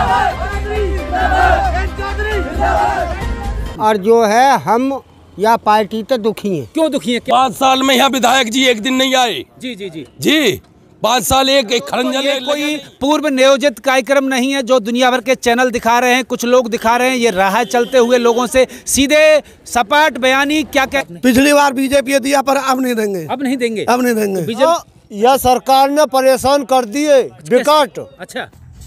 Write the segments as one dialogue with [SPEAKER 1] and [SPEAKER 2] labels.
[SPEAKER 1] और जो है हम या पार्टी तो दुखी है।
[SPEAKER 2] क्यों दुखी है?
[SPEAKER 3] 5 साल में यहाँ विधायक जी एक दिन नहीं आए।
[SPEAKER 2] जी जी जी
[SPEAKER 3] जी 5 साल एक खरंजा
[SPEAKER 2] ये कोई पूर्व नियोजित कार्यक्रम नहीं है जो दुनिया भर के चैनल दिखा रहे हैं, कुछ लोग दिखा रहे हैं। ये राह चलते हुए लोगों से सीधे सपाट बयानी क्या क्या।
[SPEAKER 4] पिछली बार बीजेपी दिया पर अब नहीं देंगे,
[SPEAKER 2] अब नहीं देंगे,
[SPEAKER 4] अब नहीं देंगे।
[SPEAKER 1] यह सरकार ने परेशान कर दिए विकट।
[SPEAKER 2] अच्छा,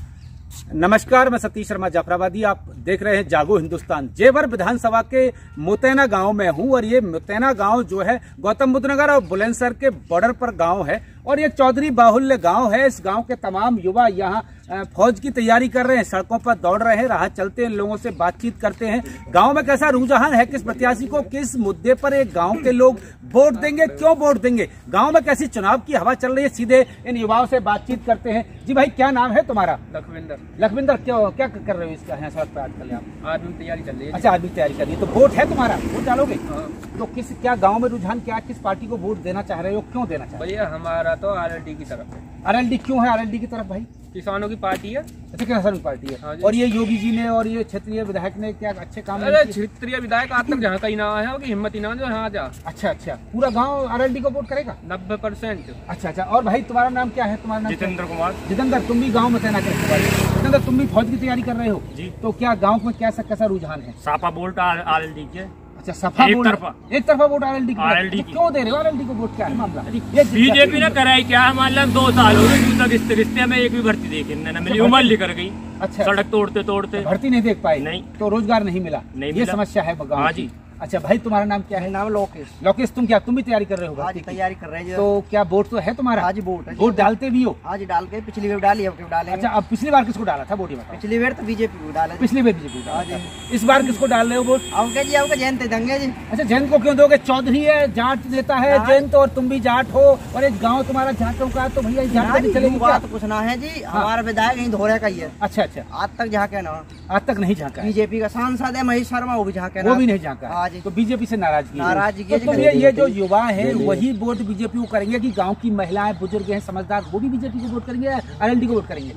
[SPEAKER 2] नमस्कार, मैं सतीश शर्मा जाफराबादी। आप देख रहे हैं जागो हिंदुस्तान। जेवर विधानसभा के मोतेना गांव में हूं और ये मोतेना गांव जो है गौतम बुद्ध नगर और बुलंदशहर के बॉर्डर पर गांव है और ये चौधरी बाहुल्य गांव है। इस गांव के तमाम युवा यहाँ फौज की तैयारी कर रहे हैं, सड़कों पर दौड़ रहे हैं, राह चलते हैं, लोगों से बातचीत करते हैं। गांव में कैसा रुझान है, किस प्रत्याशी को किस मुद्दे पर एक गांव के लोग वोट देंगे, क्यों वोट देंगे, गांव में कैसी चुनाव की हवा चल रही है, सीधे इन युवाओं से बातचीत करते हैं। जी भाई, क्या नाम है तुम्हारा? लखविंदर। क्या कर रहे हो इसका यहाँ सड़क पे आजकल? आप
[SPEAKER 5] आर्मी तैयारी चल रही है।
[SPEAKER 2] अच्छा, आर्मी तैयारी कर रही है, तो वोट है तुम्हारा, वोट डालोगे? तो क्या गाँव में रुझान क्या, किस पार्टी को वोट देना चाह रहे हो, क्यों देना चाह रहे हो?
[SPEAKER 5] भैया हमारा तो आरएलडी की तरफ है।
[SPEAKER 2] आरएलडी क्यों है? आरएलडी की तरफ भाई
[SPEAKER 5] किसानों की पार्टी है।
[SPEAKER 2] अच्छा, किसानों की पार्टी है।
[SPEAKER 5] हाँ,
[SPEAKER 2] और ये योगी जी ने और ये क्षेत्रीय विधायक ने क्या अच्छे काम?
[SPEAKER 5] अरे क्षेत्रीय विधायक आज तक जहाँ कहीं ना आया है, हिम्मत ही ना जो यहाँ जा।
[SPEAKER 2] अच्छा, पूरा गांव आरएलडी को वोट करेगा
[SPEAKER 5] 90%।
[SPEAKER 2] अच्छा। और भाई तुम्हारा नाम क्या है? तुम्हारा नाम
[SPEAKER 5] जितेंद्र कुमार।
[SPEAKER 2] जितेंद्र, तुम भी गाँव में तैनात है? जितेंद्र, तुम भी फौज की तैयारी कर रहे हो
[SPEAKER 5] जी।
[SPEAKER 2] तो क्या गाँव में कैसा रुझान है?
[SPEAKER 5] सापा वोट आरएलडी के।
[SPEAKER 2] अच्छा, सफा
[SPEAKER 5] एक
[SPEAKER 2] तरफा वोट आरएलडी
[SPEAKER 5] आरएलडी
[SPEAKER 2] की। क्यों दे रहे हो आरएलडी को वोट? क्या है मामला?
[SPEAKER 5] बीजेपी ने कराई क्या है? मान लो 2 साल हो गए, रिश्ते में एक भी भर्ती देखी न मिली, उम्र लिकर गई।
[SPEAKER 2] अच्छा,
[SPEAKER 5] सड़क तोड़ते
[SPEAKER 2] भर्ती नहीं देख पाई?
[SPEAKER 5] नहीं।
[SPEAKER 2] तो रोजगार नहीं मिला, ये समस्या है गाँव की। अच्छा भाई, तुम्हारा नाम क्या है?
[SPEAKER 1] नाम लोकेश।
[SPEAKER 2] लोकेश, तुम भी तैयारी कर रहे हो?
[SPEAKER 1] आज तैयारी कर रहे हैं।
[SPEAKER 2] तो क्या वोट तो है तुम्हारा?
[SPEAKER 1] आज वोट है।
[SPEAKER 2] वोट डालते भी हो?
[SPEAKER 1] आज डाल के पिछली बार डाली, अब डाले।
[SPEAKER 2] अच्छा, अब पिछली बार किसको डाला था वोट?
[SPEAKER 1] पिछली बार तो बीजेपी को डाला।
[SPEAKER 2] पिछली बार बीजेपी डाला। इस बार किसको डाल रहे हो वोट?
[SPEAKER 1] आपके जयंत देंगे जी।
[SPEAKER 2] अच्छा, जयंत को क्यों दोगे? चौधरी है, जाट देता है जयंत, और तुम भी जाट हो और एक गाँव तुम्हारा जाटों का, तो भैया जाट चलेगी
[SPEAKER 1] बात कुछ ना है जी। हमारा विधायक यही धोरे का ही है।
[SPEAKER 2] अच्छा,
[SPEAKER 1] आज तक झाँके ना,
[SPEAKER 2] आज तक नहीं झाँका।
[SPEAKER 1] बीजेपी का सांसद है महेश शर्मा, वो भी झाँके,
[SPEAKER 2] वो भी नहीं झाँका। तो बीजेपी से नाराजगी। तो ये जो युवा है वही वोट बीजेपी को करेंगे कि गांव की महिलाएं, बुजुर्ग हैं, समझदार, वो भी बीजेपी को वोट करेंगे, आरएलडी को वोट करेंगे?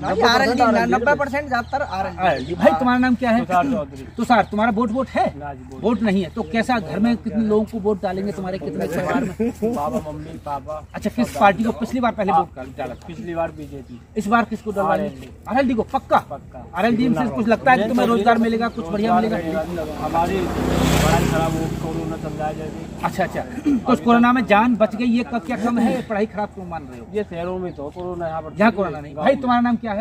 [SPEAKER 1] 90% ज्यादातर आरएलडी।
[SPEAKER 2] भाई तुम्हारा नाम क्या है? तुषार। तुम्हारा वोट है? वोट नहीं है, तो कैसा घर में कितने लोगों को वोट डालेंगे? तुम्हारे कितने परिवार में?
[SPEAKER 5] पापा, मम्मी, पापा।
[SPEAKER 2] अच्छा, किस पार्टी को पिछली बार पहले वोट डाला?
[SPEAKER 5] पिछली बार बीजेपी।
[SPEAKER 2] इस बार किसको डालेंगे? आरएलडी को। पक्का? आरएलडी से कुछ लगता है कि तुम्हें रोजगार मिलेगा, कुछ बढ़िया मिलेगा?
[SPEAKER 5] हमारी पढ़ाई खराब हो, कोरोना चल रहा है।
[SPEAKER 2] अच्छा, तो उस कोरोना में जान बच गई, ये क्या कम है? पढ़ाई खराब क्यों मान रहे हो?
[SPEAKER 5] ये शहरों में तो कोरोना, यहाँ
[SPEAKER 2] कोरोना नहीं। भाई तुम्हारा नाम क्या है?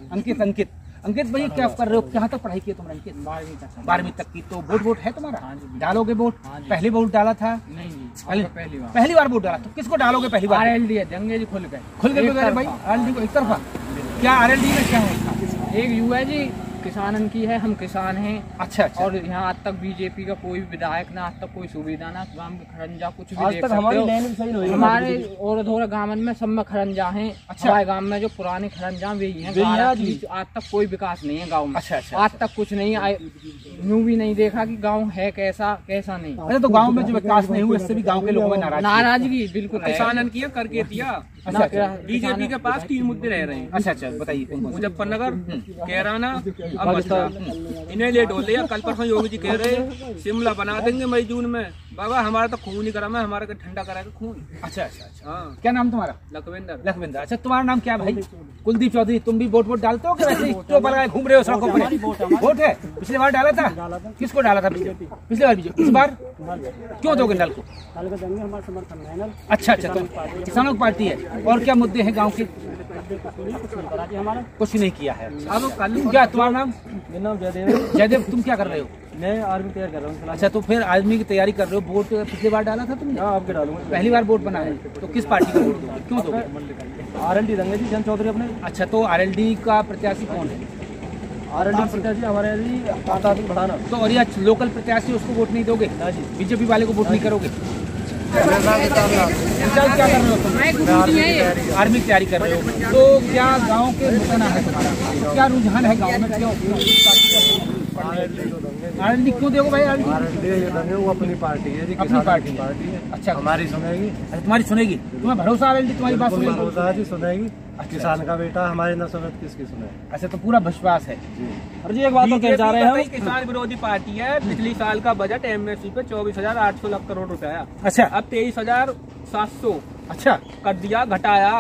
[SPEAKER 2] अंकित भाई, क्या कर रहे हो? कहाँ तक पढ़ाई की तुमने? अंकित 12वीं तक की। तो वोट है तुम्हारा? डालोगे वोट? पहले वोट डाला था? नहीं, पहली बार वोट डाला। तो किसको डालोगे पहली बार?
[SPEAKER 5] आरएलडी है, देंगे जी खुल गए
[SPEAKER 2] भाई। आरएलडी को एक तरफा? क्या आरएलडी में क्या है?
[SPEAKER 5] एक यू है जी, किसानन की है, हम किसान हैं।
[SPEAKER 2] अच्छा। और
[SPEAKER 5] यहाँ आज तक बीजेपी का कोई विधायक ना, आज तक कोई सुविधा ना, गांव के खरंजा कुछ भी
[SPEAKER 2] आज
[SPEAKER 5] देख
[SPEAKER 2] तक हमारी लाइन सही नहीं।
[SPEAKER 5] हमारे और थोड़ा गाँव में सब में खरंजा हैं। अच्छा, हमारे गाँव में जो पुराने खरंजा वही हैं। आज तक कोई विकास नहीं है गाँव में।
[SPEAKER 2] अच्छा,
[SPEAKER 5] आज तक कुछ नहीं, यूँ भी नहीं देखा कि गाँव है कैसा नहीं।
[SPEAKER 2] अच्छा, तो गाँव में जो विकास नहीं हुआ, इससे भी गाँव के लोगों में नाराजगी
[SPEAKER 5] बिल्कुल किसानन की करके दिया। बीजेपी के पास 3 मुद्दे रह रहे हैं।
[SPEAKER 2] अच्छा, बताइए।
[SPEAKER 5] मुजफ्फरनगर, कैराना, अब इन्हें लेट हो लिया। कल परसों योगी जी कह रहे शिमला बना देंगे मई जून में। बाबा हमारा तो खून ही गर्म है, हमारा को ठंडा कराएगा खून। अच्छा। हाँ। क्या नाम तुम्हारा? लखविंदर। अच्छा, तुम्हारा नाम क्या भाई? कुलदीप चौधरी। तुम भी वोट डालते हो कि वैसे घूम रहे हो सड़कों पर? वोट है। पिछली बार डाला था? किसको डाला था? पिछली बार बीजेपी। इस बार क्यों दोगे नल को? अच्छा, तो किसानों की पार्टी है। और क्या मुद्दे हैं गाँव के? कुछ नहीं किया है। अब क्या तुम्हारा नाम? मेरा नाम
[SPEAKER 2] जयदेव। तुम क्या कर रहे हो?
[SPEAKER 5] मैं आर्मी तैयार कर रहा हूँ।
[SPEAKER 2] अच्छा, तो फिर आर्मी की तैयारी कर रहे हो। वोट पिछली बार डाला था तुमने?
[SPEAKER 5] आपके डालूंगा।
[SPEAKER 2] पहली बार वोट बना है, तो किस पार्टी का वोट दोगे? क्यों दोगे?
[SPEAKER 5] आरएलडी देंगे जी, जयंत चौधरी अपने।
[SPEAKER 2] अच्छा, तो आरएलडी का प्रत्याशी कौन है?
[SPEAKER 5] आरएलडी प्रत्याशी हमारे बढ़ाना।
[SPEAKER 2] तो और या लोकल प्रत्याशी, उसको वोट नहीं दोगे? बीजेपी वाले को वोट नहीं करोगे? क्या कर रहे हो तुम? आर्मी की तैयारी कर रहे हो। तो क्या गाँव के मुतना है तुम्हारा? क्या रुझान है गाँव में? क्यों आरएलडी क्यों देखो भाई?
[SPEAKER 5] आरएलडी वो अपनी पार्टी है जी,
[SPEAKER 2] अपनी पार्टी है। अच्छा,
[SPEAKER 5] हमारी सुनेगी।
[SPEAKER 2] तुम्हारी सुनेगी? तुम्हें भरोसा आरएलडी तुम्हारी बात सुनेगी?
[SPEAKER 5] भरोसा है जी, सुनेगी।
[SPEAKER 6] किसान का बेटा हमारे नसबत किसकी सुने।
[SPEAKER 2] अच्छा, तो पूरा विश्वास है।
[SPEAKER 5] और जी एक बात तो कहना चाह रहे हैं, किसान विरोधी पार्टी है। पिछली साल का बजट एमएसपी पे 24,800 लाख करोड़ रुपया आया।
[SPEAKER 2] अच्छा,
[SPEAKER 5] अब 23,700
[SPEAKER 2] अच्छा
[SPEAKER 5] कर दिया, घटाया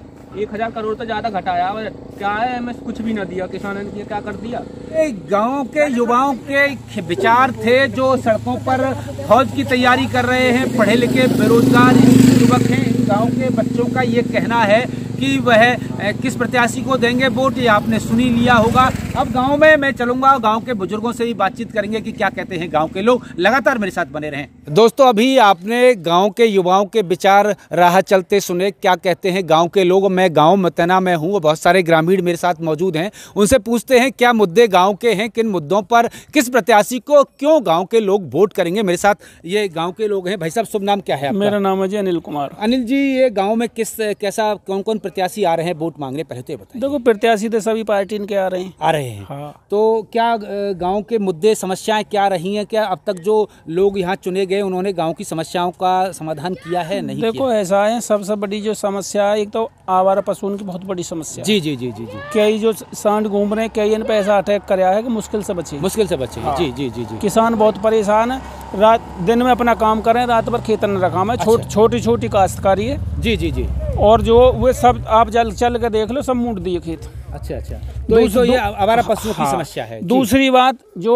[SPEAKER 5] 1,000 करोड़ तो ज्यादा घटाया। क्या है, एमएस कुछ भी न दिया किसानों ने, क्या कर दिया।
[SPEAKER 2] गांव के युवाओं के विचार थे जो सड़कों पर फौज की तैयारी कर रहे हैं, पढ़े लिखे बेरोजगार युवक हैं। गांव के बच्चों का ये कहना है कि वह किस प्रत्याशी को देंगे वोट, ये आपने सुनी लिया होगा। अब गांव में मैं चलूंगा, गांव के बुजुर्गों से भी बातचीत करेंगे कि क्या कहते हैं गांव के लोग। लगातार मेरे साथ बने रहें। दोस्तों, अभी आपने गांव के युवाओं के विचार राह चलते सुने, क्या कहते हैं गांव के लोग। मैं गांव मुतैना में हूं, बहुत सारे ग्रामीण मेरे साथ मौजूद हैं, उनसे पूछते हैं क्या मुद्दे गाँव के हैं, किन मुद्दों पर किस प्रत्याशी को क्यों गाँव के लोग वोट करेंगे। मेरे साथ ये गाँव के लोग हैं। भाई साहब, शुभ नाम क्या है आपका?
[SPEAKER 5] मेरा नाम है जी अनिल कुमार।
[SPEAKER 2] अनिल जी, ये गांव में कैसा कौन कौन प्रत्याशी आ रहे हैं वोट मांगने, पहले तो ये बताइए।
[SPEAKER 5] देखो, प्रत्याशी तो सभी पार्टी के आ रहे हैं।
[SPEAKER 2] हाँ। तो क्या गांव के मुद्दे समस्याएं क्या रही हैं? क्या अब तक जो लोग यहाँ चुने गए उन्होंने गांव की समस्याओं का समाधान किया है, नहीं?
[SPEAKER 5] देखो ऐसा है, सबसे बड़ी जो समस्या है, एक तो आवारा पशुओं की बहुत बड़ी समस्या।
[SPEAKER 2] जी जी जी जी जी।
[SPEAKER 5] कई जो सांड घूम रहे हैं, कई इन पे ऐसा अटैक कराया है कि मुश्किल से बचे।
[SPEAKER 2] हाँ। जी जी जी जी।
[SPEAKER 5] किसान बहुत परेशान है, रात दिन में अपना काम करें, रात भर खेतन रखा है। छोटी छोटी काश्तकारी है।
[SPEAKER 2] जी जी जी।
[SPEAKER 5] और जो वे सब आप चल के देख लो, सब मूट दिए खेत।
[SPEAKER 2] अच्छा अच्छा। तो ये आवारा पशुओं की समस्या है।
[SPEAKER 5] दूसरी बात, जो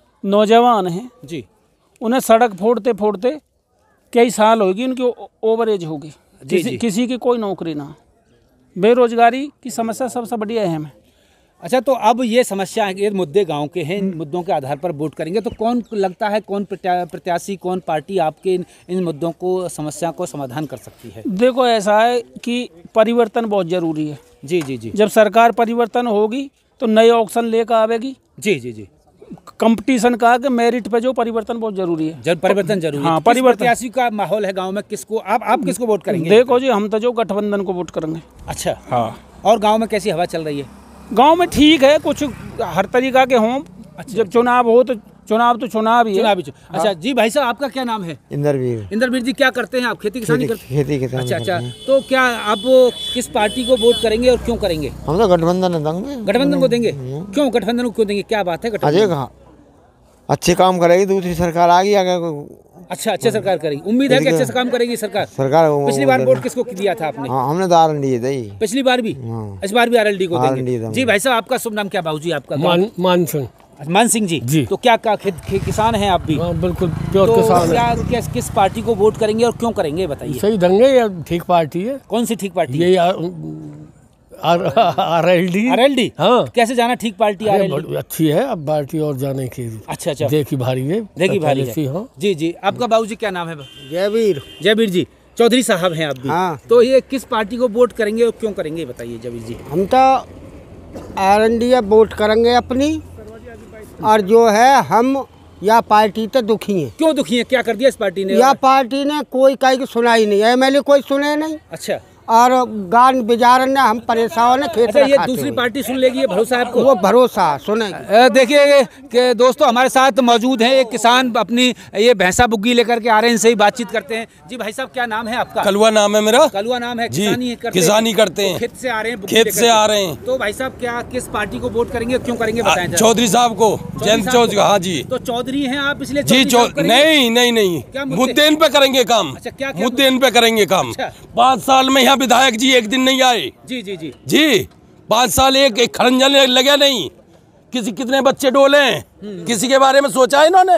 [SPEAKER 5] नौजवान हैं
[SPEAKER 2] जी,
[SPEAKER 5] उन्हें सड़क फोड़ते फोड़ते कई साल होगी, उनकी ओवर एज होगी, किसी की कोई नौकरी ना। बेरोजगारी की समस्या सबसे बड़ी अहम है।
[SPEAKER 2] अच्छा, तो अब ये समस्या ये मुद्दे गांव के हैं, इन मुद्दों के आधार पर वोट करेंगे तो कौन लगता है, कौन प्रत्याशी, कौन पार्टी आपके इन मुद्दों को, समस्या को समाधान कर सकती है?
[SPEAKER 5] देखो ऐसा है कि परिवर्तन बहुत जरूरी है।
[SPEAKER 2] जी जी जी।
[SPEAKER 5] जब सरकार परिवर्तन होगी तो नए ऑप्शन लेकर आवेगी।
[SPEAKER 2] जी जी जी।
[SPEAKER 5] कंपटीशन का कि मेरिट पे जो परिवर्तन बहुत जरूरी है।
[SPEAKER 2] जब परिवर्तन जरूरी है।
[SPEAKER 5] हाँ, परिवर्तन।
[SPEAKER 2] प्रत्याशी का माहौल है गांव में, किसको आप किसको वोट करेंगे?
[SPEAKER 5] देखो जी, हम तो जो गठबंधन को वोट करेंगे।
[SPEAKER 2] अच्छा।
[SPEAKER 5] हाँ।
[SPEAKER 2] और गांव में कैसी हवा चल रही है?
[SPEAKER 5] गांव में ठीक है, कुछ हर तरीका के हों। अच्छा। जब चुनाव हो तो चुनाव ही है।
[SPEAKER 2] अच्छा जी। भाई साहब, आपका क्या नाम है? इंद्रवीर जी, क्या करते हैं आप? खेती किसानी करते हैं? खेती। अच्छा। तो क्या आप किस पार्टी को वोट करेंगे और क्यों करेंगे?
[SPEAKER 1] हम तो गठबंधन देंगे।
[SPEAKER 2] गठबंधन को देंगे? क्यों गठबंधन को क्यों देंगे? क्या बात है? गठबंधन
[SPEAKER 1] अच्छे काम करेगी, दूसरी सरकार आ गई आगे।
[SPEAKER 2] अच्छा, अच्छे सरकार करेगी। उम्मीद है कि अच्छे से काम करेगी सरकार। पिछली बार वोट किसको दिया था आपने?
[SPEAKER 1] हमने तो आरएलडी दी
[SPEAKER 2] पिछली बार भी। इस बार भी आरएलडी को देंगे। जी भाई साहब, आपका शुभ नाम क्या? बाबूजी आपका? मान सिंह जी। तो क्या किसान हैं आप भी?
[SPEAKER 7] बिल्कुल प्योर किसान है।
[SPEAKER 2] किस पार्टी को वोट करेंगे और क्यों करेंगे, बताइए।
[SPEAKER 7] सही ढंग है, ठीक पार्टी है।
[SPEAKER 2] कौन सी ठीक पार्टी?
[SPEAKER 7] ये आरएलडी।
[SPEAKER 2] हाँ। कैसे जाना ठीक पार्टी? आरएलडी
[SPEAKER 7] अच्छी है, अब पार्टी और जाने की।
[SPEAKER 2] अच्छा।
[SPEAKER 7] देखी भारी है।
[SPEAKER 2] जी जी। आपका बाबूजी क्या नाम है?
[SPEAKER 1] जयवीर
[SPEAKER 2] जी। चौधरी साहब हैं आप भी।
[SPEAKER 1] हाँ।
[SPEAKER 2] तो ये किस पार्टी को वोट करेंगे और क्यों करेंगे, बताइए जयवीर जी।
[SPEAKER 1] हम तो आरएलडी वोट करेंगे अपनी, और जो है हम या पार्टी तो दुखी है।
[SPEAKER 2] क्यों दुखी है? क्या कर दिया इस पार्टी ने?
[SPEAKER 1] या पार्टी ने कोई कहीं की सुनाई नहीं, एमएलए कोई सुने नहीं।
[SPEAKER 2] अच्छा।
[SPEAKER 1] और गान बिजारन ने हम परेशान है।
[SPEAKER 2] अच्छा, ये दूसरी पार्टी सुन लेगी, ये भरोसा है आपको?
[SPEAKER 1] वो भरोसा सुनेगी।
[SPEAKER 2] देखिए कि दोस्तों, हमारे साथ मौजूद हैं एक किसान, अपनी ये भैंसा बुग्गी लेकर के आ रहे हैं, इनसे ही बातचीत करते हैं। जी भाई साहब, क्या नाम है आपका?
[SPEAKER 3] कलुआ नाम है मेरा।
[SPEAKER 2] कलुआ नाम है।
[SPEAKER 3] जी, किसानी करते हैं।
[SPEAKER 2] खेत से आ रहे हैं?
[SPEAKER 3] खेत से आ रहे हैं।
[SPEAKER 2] तो भाई साहब, क्या किस पार्टी को वोट करेंगे, क्यों करेंगे, बताएं।
[SPEAKER 3] चौधरी साहब को, जयंत चौधरी। हाँ जी।
[SPEAKER 2] तो चौधरी हैं आप, इसलिए?
[SPEAKER 3] जी। नहीं, मुद्दे इन पे करेंगे काम।
[SPEAKER 2] अच्छा, क्या
[SPEAKER 3] मुद्दे इन पे करेंगे काम। 5 साल में यहाँ विधायक जी एक दिन नहीं आए।
[SPEAKER 2] जी जी जी
[SPEAKER 3] जी। 5 साल एक खरंजन लगे नहीं। कितने बच्चे डोले हैं, किसी के बारे में सोचा है इन्होंने?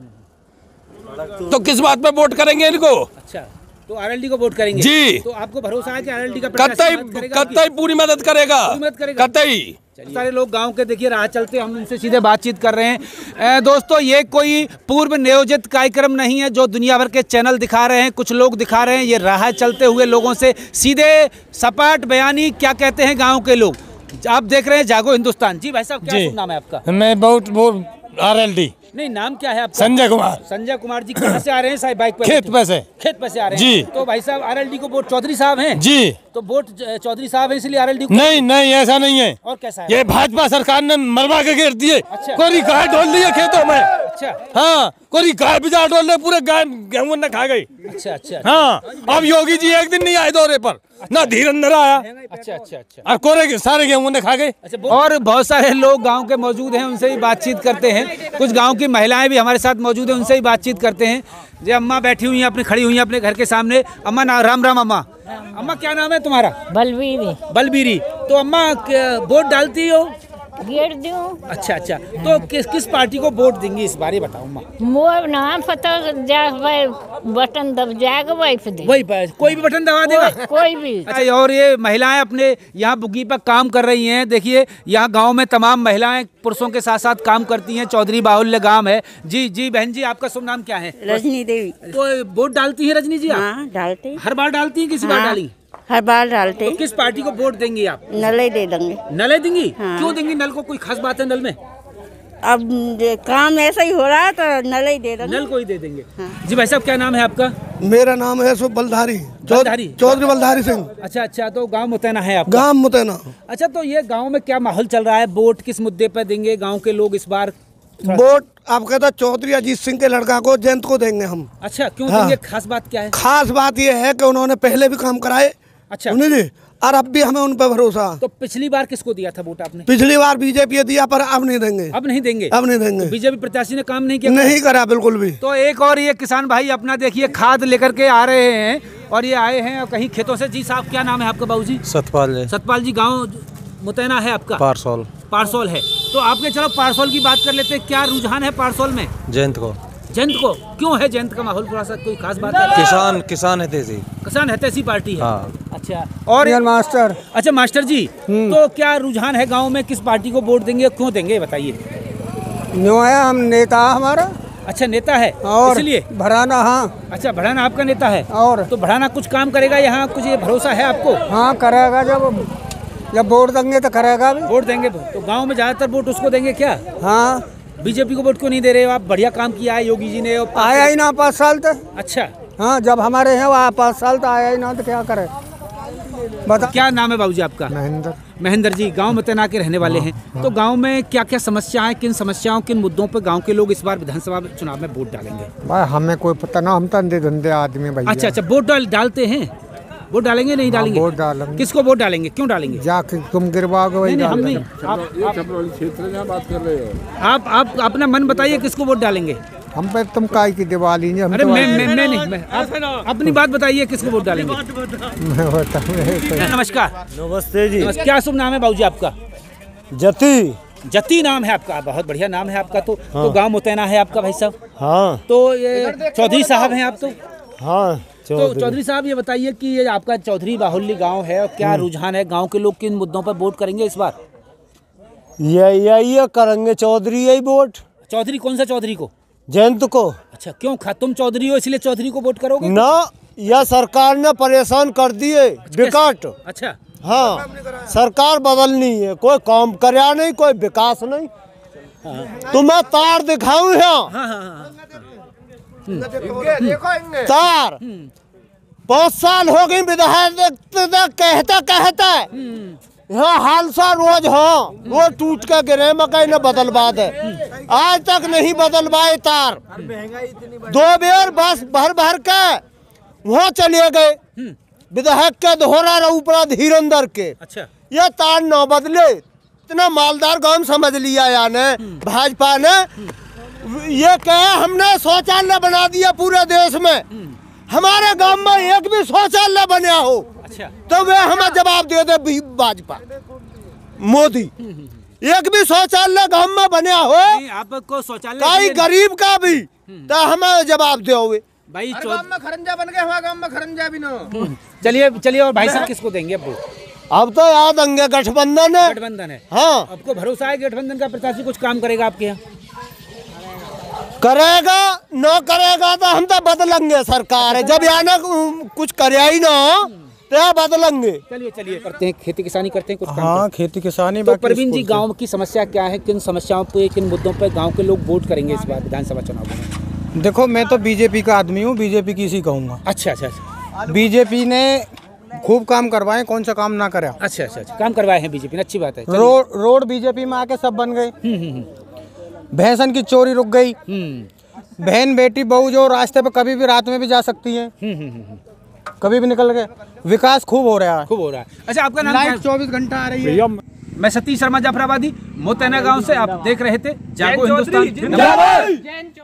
[SPEAKER 3] तो किस बात पे वोट करेंगे इनको?
[SPEAKER 2] अच्छा, तो आरएलडी को वोट करेंगे? जी। तो आपको भरोसा है कि आरएलडी का
[SPEAKER 3] कतई पूरी मदद करेगा? कतई।
[SPEAKER 2] सारे लोग गांव के देखिए राह चलते, हम उनसे सीधे बातचीत कर रहे हैं। दोस्तों, ये कोई पूर्व नियोजित कार्यक्रम नहीं है जो दुनिया भर के चैनल दिखा रहे हैं, कुछ लोग दिखा रहे हैं। ये राह चलते हुए लोगों से सीधे सपाट बयानी क्या कहते हैं गांव के लोग। आप देख रहे हैं जागो हिंदुस्तान। जी भाई साहब, क्या नाम है आपका?
[SPEAKER 7] मैं बहुत आरएलडी।
[SPEAKER 2] नहीं, नाम क्या है आपका?
[SPEAKER 7] संजय कुमार
[SPEAKER 2] जी। कहाँ से आ रहे हैं साहब? बाइक पे?
[SPEAKER 7] खेत पे से आ रहे हैं
[SPEAKER 2] जी। तो भाई साहब, आरएलडी को वोट चौधरी साहब हैं? जी। तो वोट चौधरी साहब है इसलिए आरएलडी को?
[SPEAKER 7] नहीं, ऐसा नहीं है।
[SPEAKER 2] और कैसा है?
[SPEAKER 7] ये भाजपा सरकार ने मरवा के घेर दिए।
[SPEAKER 2] अच्छा।
[SPEAKER 7] कोरी गाय डोल दी है खेतों में।
[SPEAKER 2] अच्छा।
[SPEAKER 7] हाँ, कोरी गाय बिजार डोल रहे, पूरे गाय गेहूं न खा गई।
[SPEAKER 2] अच्छा।
[SPEAKER 7] हाँ। अब योगी जी एक दिन नहीं आए दौरे पर, ना धीरेन्द्र आया।
[SPEAKER 5] अच्छा अच्छा अच्छा।
[SPEAKER 7] और कोरे के सारे गेहूं ने खा गए।
[SPEAKER 2] अच्छा, और बहुत सारे लोग गांव के मौजूद हैं, उनसे भी बातचीत करते हैं। कुछ गांव की महिलाएं भी हमारे साथ मौजूद हैं, उनसे भी बातचीत करते हैं। जो अम्मा बैठी हुई हैं, अपनी खड़ी हुई हैं अपने घर के सामने। अम्मा राम राम अम्मा। अम्मा क्या नाम है तुम्हारा?
[SPEAKER 8] बलबीरी।
[SPEAKER 2] बलबीरी। तो अम्मा वोट डालती हो?
[SPEAKER 8] गेट दूं।
[SPEAKER 2] अच्छा अच्छा, तो किस पार्टी को वोट देंगी इस बार, ये बताओ अम्मा।
[SPEAKER 8] मोर नाम पता जा बटन दब जाएगा वही पे दे।
[SPEAKER 2] वही कोई भी बटन दबा देगा?
[SPEAKER 8] कोई भी।
[SPEAKER 2] अच्छा, और ये महिलाएं अपने यहाँ बुग्गी पर काम कर रही हैं। देखिए, यहाँ गांव में तमाम महिलाएं पुरुषों के साथ साथ काम करती हैं। चौधरी बाहुल्य गांव है। जी जी बहन जी, आपका शुभ नाम क्या है?
[SPEAKER 9] रजनी देवी।
[SPEAKER 2] तो वोट डालती है रजनी जी आप?
[SPEAKER 9] हाँ, डालते।
[SPEAKER 2] हर बार डालती है? किसी बार डाली?
[SPEAKER 9] हर बार डालते।
[SPEAKER 2] तो किस पार्टी को वोट देंगी आप?
[SPEAKER 9] नल दे देंगे।
[SPEAKER 2] नल देंगी?
[SPEAKER 9] हाँ।
[SPEAKER 2] क्यों देंगी नल को? कोई खास बात है नल में?
[SPEAKER 9] अब काम ऐसा ही हो रहा है तो नल ही दे देंगे।
[SPEAKER 2] नल को ही दे देंगे। हाँ। जी भाई साहब, क्या नाम है आपका?
[SPEAKER 4] मेरा नाम है बलधारी, चौधरी बलधारी सिंह।
[SPEAKER 2] अच्छा अच्छा, तो गांव मुतैना है आपका?
[SPEAKER 4] गांव मुतैना।
[SPEAKER 2] अच्छा, तो ये गांव में क्या माहौल चल रहा है? वोट किस मुद्दे पर देंगे गांव के लोग इस बार?
[SPEAKER 4] वोट आप कहते चौधरी अजीत सिंह के लड़का को, जयंत को देंगे हम।
[SPEAKER 2] अच्छा, क्यों
[SPEAKER 4] हाँ।
[SPEAKER 2] देंगे? खास बात क्या है?
[SPEAKER 4] खास बात ये है कि उन्होंने पहले भी काम कराए।
[SPEAKER 2] अच्छा
[SPEAKER 4] जी, और अब भी हमें उन पर भरोसा।
[SPEAKER 2] तो पिछली बार किसको दिया था वोट आपने?
[SPEAKER 4] पिछली बार बीजेपी दिया, पर अब नहीं देंगे।
[SPEAKER 2] अब नहीं देंगे?
[SPEAKER 4] अब नहीं देंगे।
[SPEAKER 2] तो बीजेपी प्रत्याशी ने काम नहीं किया?
[SPEAKER 4] नहीं करा बिल्कुल भी।
[SPEAKER 2] तो एक और ये किसान भाई अपना देखिए खाद लेकर के आ रहे हैं, और ये आए हैं कहीं खेतों से। जी साहब, क्या नाम है आपका बाबूजी?
[SPEAKER 6] सतपाल।
[SPEAKER 2] सतपाल जी, गाँव मुतैना है आपका? पारसौल है। तो आपने, चलो पारसौल की बात कर लेते हैं। क्या रुझान है पारसौल में?
[SPEAKER 6] जयंत को।
[SPEAKER 2] जयंत को क्यों है? जयंत का माहौल थोड़ा सा कोई खास बात है?
[SPEAKER 6] किसान है तेजी।
[SPEAKER 2] किसान हितैषी पार्टी है।
[SPEAKER 6] हाँ।
[SPEAKER 2] अच्छा, और
[SPEAKER 1] मास्टर।
[SPEAKER 2] अच्छा मास्टर जी, तो क्या रुझान है गांव में? किस पार्टी को वोट देंगे, क्यों देंगे, बताइए।
[SPEAKER 1] न्यू है, हम नेता हमारा।
[SPEAKER 2] अच्छा, नेता है,
[SPEAKER 1] और
[SPEAKER 2] इसलिए
[SPEAKER 1] भराना। हाँ।
[SPEAKER 2] अच्छा, भड़ाना आपका नेता है।
[SPEAKER 1] और
[SPEAKER 2] तो भड़ाना कुछ काम करेगा यहाँ, कुछ ये भरोसा है आपको?
[SPEAKER 1] हाँ, करेगा। जब वोट देंगे तो करेगा भी।
[SPEAKER 2] वोट देंगे तो गांव में ज्यादातर वोट उसको देंगे क्या?
[SPEAKER 1] हाँ।
[SPEAKER 2] बीजेपी को वोट क्यों नहीं दे रहे हो आप? बढ़िया काम किया है योगी जी ने।
[SPEAKER 1] आया ही ना 5 साल तक।
[SPEAKER 2] अच्छा।
[SPEAKER 1] हाँ, जब हमारे यहाँ वहाँ 5 साल तो आया ही ना, तो क्या करे बता।
[SPEAKER 2] क्या नाम है बाबूजी आपका? महेंद्र जी, गांव मुतैना के रहने वाले हैं। तो गांव में क्या क्या समस्याएं, किन समस्याओं, किन मुद्दों पर गांव के लोग इस बार विधानसभा चुनाव में वोट डालेंगे?
[SPEAKER 1] भाई हमें कोई पता ना, हम धंधे धंधे आदमी भाई।
[SPEAKER 2] अच्छा अच्छा, वोट डालते हैं? वोट डालेंगे नहीं डालेंगे?
[SPEAKER 1] वोट डालेंगे।
[SPEAKER 2] किसको वोट डालेंगे? क्यों डालेंगे?
[SPEAKER 1] जाके तुम गिरवाओगे वही
[SPEAKER 2] नहीं, हम नहीं।
[SPEAKER 10] बात कर रहे हो
[SPEAKER 2] आप अपना मन बताइए, किसको वोट डालेंगे?
[SPEAKER 1] हम पे तुम काय की दिवाली नहीं।
[SPEAKER 2] अरे मैं अपनी बात बताइए, किसको वोट डालेंगे? नमस्कार।
[SPEAKER 6] नमस्ते जी।
[SPEAKER 2] क्या शुभ नाम है बाबूजी आपका?
[SPEAKER 6] जती।
[SPEAKER 2] जती नाम है आपका? बहुत बढ़िया नाम है आपका। तो गांव मुतैना है आपका भाई साहब?
[SPEAKER 6] हाँ।
[SPEAKER 2] तो ये चौधरी साहब हैं आप? तो
[SPEAKER 6] हाँ।
[SPEAKER 2] तो चौधरी साहब, ये बताइए कि ये आपका चौधरी बाहुल्य गांव है, और क्या रुझान है? गांव के लोग किन मुद्दों पर वोट करेंगे इस बार?
[SPEAKER 6] ये करेंगे चौधरी, यही वोट।
[SPEAKER 2] चौधरी? कौन सा चौधरी को?
[SPEAKER 6] जयंत को।
[SPEAKER 2] अच्छा, क्यों? तुम चौधरी हो इसलिए चौधरी को वोट करोगे?
[SPEAKER 6] ना, यह सरकार ने परेशान कर दिए विकास।
[SPEAKER 2] अच्छा।
[SPEAKER 6] हाँ, सरकार बदलनी है, कोई काम कराया नहीं, कोई विकास नहीं। तुम्हें तार दिखाऊं यहाँ। तार 5 साल हो गई विधायक कहता यहाँ हादसा रोज वो टूट के गिरे, मकई ने बदलवा दे, आज तक नहीं बदलवाए तार। 2 बेर बस भर के वहाँ चले गए विधायक के दोहरा ऊपरा धीरेन्द्र के।
[SPEAKER 2] अच्छा।
[SPEAKER 6] ये तार न बदले, इतना मालदार गांव समझ लिया याने भाजपा ने। ये कहे हमने शौचालय बना दिया पूरे देश में, हमारे गांव में एक भी शौचालय बना हो।
[SPEAKER 2] अच्छा।
[SPEAKER 6] तो वे हमें जवाब दे दे भाजपा मोदी, एक भी शौचालय गांव में बना हो
[SPEAKER 2] आपको शौचालय
[SPEAKER 6] कई गरीब का भी, तो हमें जवाब दो
[SPEAKER 2] भाई।
[SPEAKER 5] खरंजा बन गए, गांव में खरंजा भी न।
[SPEAKER 2] चलिए, और भाई साहब किसको देंगे अब?
[SPEAKER 6] अब तो याद अंगे गठबंधन है।
[SPEAKER 2] गठबंधन है।
[SPEAKER 6] हाँ।
[SPEAKER 2] आपको भरोसा है गठबंधन का प्रत्याशी कुछ काम करेगा आपके यहाँ?
[SPEAKER 6] करेगा न करेगा तो हम तो बदलेंगे सरकार है, जब यहाँ कुछ करे ही ना तो बदलेंगे।
[SPEAKER 2] चलिए करते हैं, खेती किसानी करते हैं कुछ काम।
[SPEAKER 1] हाँ, खेती किसानी।
[SPEAKER 2] तो परवीन जी, गांव की समस्या क्या है? किन समस्याओं पे, किन मुद्दों पे गांव के लोग वोट करेंगे इस बार विधानसभा चुनाव में?
[SPEAKER 1] देखो, मैं तो बीजेपी का आदमी हूँ, बीजेपी की ही कहूँगा।
[SPEAKER 2] अच्छा।
[SPEAKER 1] बीजेपी ने खूब काम करवाए, कौन सा काम ना करा।
[SPEAKER 2] अच्छा, काम करवाए हैं बीजेपी ने, अच्छी बात है।
[SPEAKER 1] रोड बीजेपी में आके सब बन गए। भैंसन की चोरी रुक गई। बहन बेटी बहू जो रास्ते पे कभी भी रात में भी जा सकती है। कभी भी निकल गए। विकास खूब हो रहा है,
[SPEAKER 2] खूब हो रहा है। अच्छा, आपका नाम क्या
[SPEAKER 1] लाइट
[SPEAKER 2] है?
[SPEAKER 1] 24 घंटा आ रही है।
[SPEAKER 2] मैं सतीश शर्मा जाफराबादी, मोतेना गांव से। आप देख रहे थे जागो हिंदुस्तान।